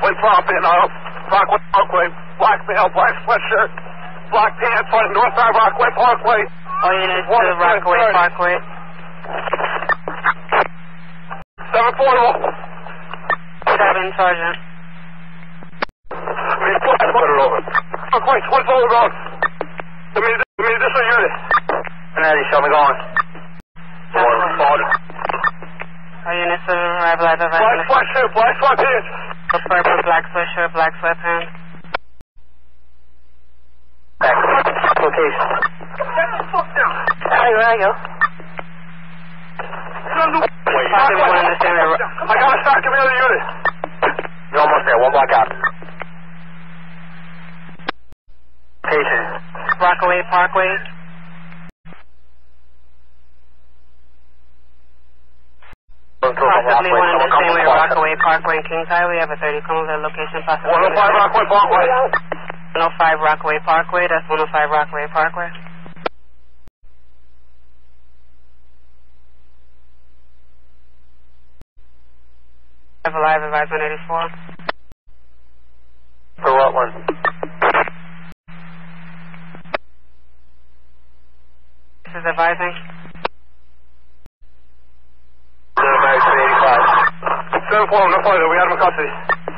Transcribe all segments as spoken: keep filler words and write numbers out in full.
Rockaway property, uh, Rockaway Parkway, black male, black sweatshirt, black pants on North Side Rockaway Parkway. All units to Rockaway Parkway. seven forty. seven, Sergeant. Parkway, twin forward road. Give me, give me this unit. Kennedy, show me going. All units to arrival at the Black sweatshirt, black sweatpants. Purple, black sweatshirt, black sweatpants. Location. Get the fuck down. There you go. I got a stock of the other unit. You're almost there, one block out. Location. Rockaway Parkway. Possibly one in the same way, Rockaway Parkway and Kings Highway. Have a thirty come over the location. Possibly one oh five Rockaway Parkway. one oh five Rockaway Parkway. That's one oh five Rockaway Parkway. Have a live advice one eighty-four. For what one? This is advising. seven four, no further, we had him in custody.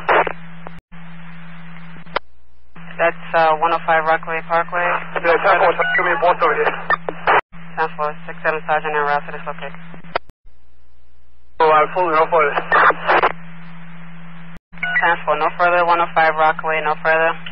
That's uh, one oh five Rockaway Parkway. Yeah, ten four, give me a boss over here. ten four, six seven Sergeant en route to this location. Oh, absolutely, no further. ten four, no further, one oh five Rockaway, no further.